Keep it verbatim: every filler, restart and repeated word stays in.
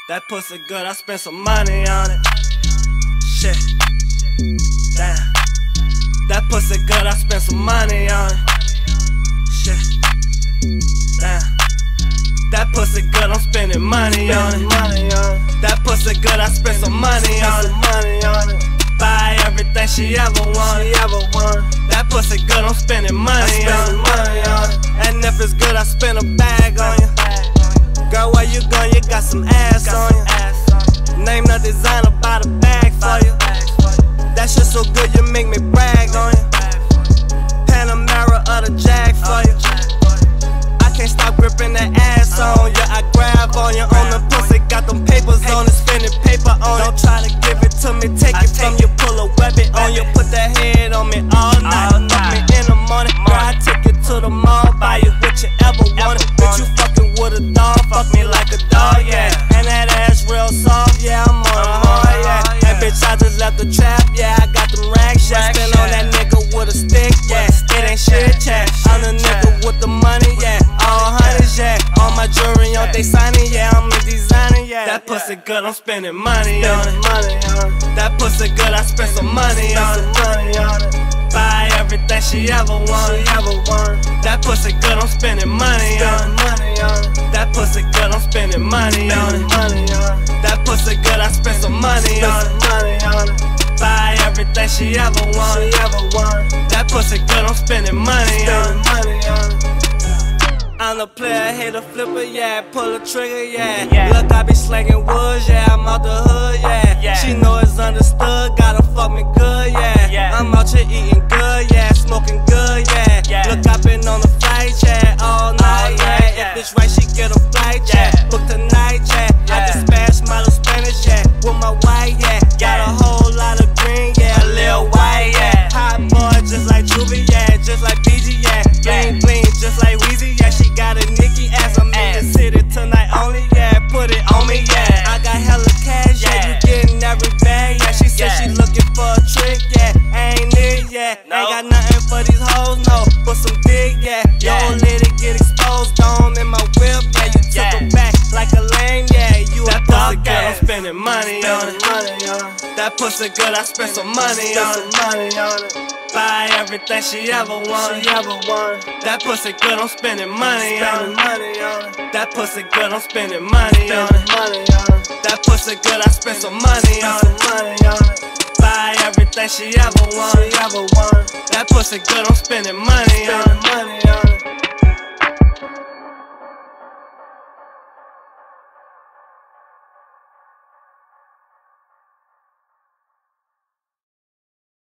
That pussy good, I spent some money on it. Shit. Damn. That pussy good, I spent some money on it. Shit. Damn. That pussy good, I'm spending money on it. That pussy good, I spent some money on it. Buy everything she ever wanted. That pussy good, I'm spending money on it. And if it's good, I spend a bag on you. Girl, where you going? You got some ass on you. Name the designer, buy the bag for you. That shit so good, you make me brag on you. Panamera or the Jag for you. I can't stop gripping that ass on you. I grab on you on the pussy, got them papers on it, spending paper on it. Don't try to give it to me, take it from you, pull a weapon on you, put that head on me all night. Fuck me in the morning, girl, I take you to the mall, buy you what you ever wanted. Bitch, you fucking with a dog, fuck me like a dog, yeah. And that ass real soft, yeah, I'm on a hard, yeah. Hey bitch, I just left the trap, yeah, I got them racks, yeah. Spin on that nigga with a stick, yeah. It ain't shit, yeah. I'm the nigga with the money, yeah. All hundreds, yeah. All my jewelry on they signing, yeah. I'm a designer, yeah. That pussy good, I'm spending money on it. That pussy good, I spent some money on it. Buy everything she ever wanted. That pussy good, I'm spending money on it. That pussy good, I'm spending money on it. That pussy good, I spent some money on it. Buy everything she ever wanted. That pussy good, I'm spending money on it. I'm the player, hater, flipper, yeah. Pull the trigger, yeah. yeah. Look, I be slanging woods, yeah. I'm out the hood, yeah. yeah. She know it's understood, gotta fuck me good, yeah. yeah. I'm out here eating good, yeah. Smoking good, yeah. yeah. Look, I been on the flight, yeah. All night, yeah. yeah. If it's right, she get a flight, yeah. yeah. Book tonight, yeah. yeah. I just smashed my little Spanish, yeah. With my white, yeah. yeah. Got a whole lot of green, yeah. A little white, yeah. Hot boy, just like Juvie, yeah. Just like B G, yeah. Bling, bling, just like Weezy, yeah. She got a Nicki ass, I'm in the city tonight only, yeah. Put it on me, yeah. I got hella cash, yeah. You getting every bag, yeah. She said she looking for a trick, yeah. Ain't it, yeah. Ain't got nothing for these hoes, no. Put some dick, yeah. Yo, let it get exposed, on in my whip, yeah. You took her back like a lame, yeah. You a dog ass. I'm spending money on it. That pussy good, I spent some money on it. Buy everything she ever wanted. That pussy good, I'm spending money on it. That pussy good, I'm spending money on it. That pussy good, I spent some money on it. Buy everything she ever wanted. That pussy good, I'm spending money on it.